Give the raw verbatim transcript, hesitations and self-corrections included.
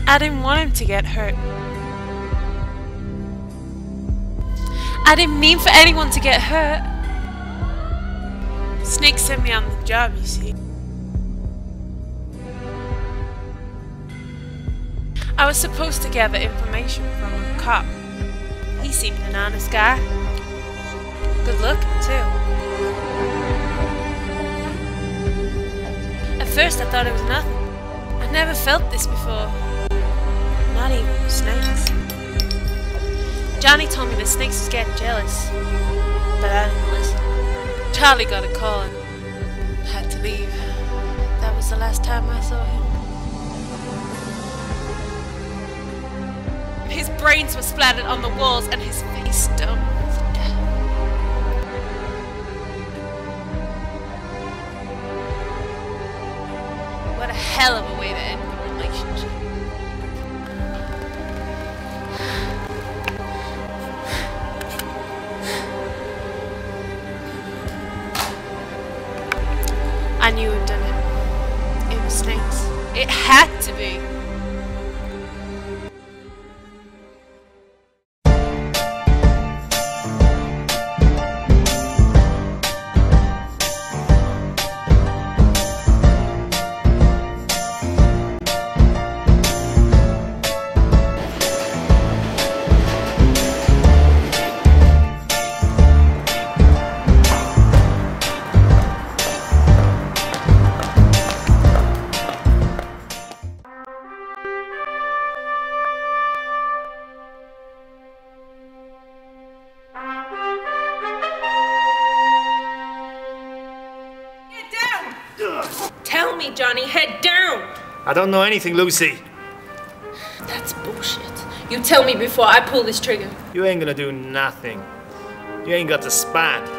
I didn't want him to get hurt. I didn't mean for anyone to get hurt. Snake sent me on the job, you see. I was supposed to gather information from a cop. He seemed an honest guy. Good looking, too. At first I thought it was nothing. I never felt this before. Not even with snakes. Johnny told me the snakes was getting jealous, but I didn't listen. Charlie got a call and had to leave. That was the last time I saw him. His brains were splattered on the walls and his face done with death. What a hell of a way to end the relationship. I knew who'd done it. It was snakes. It had to be. Tell me, Johnny, head down! I don't know anything, Lucy. That's bullshit. You tell me before I pull this trigger. You ain't gonna do nothing. You ain't got the span.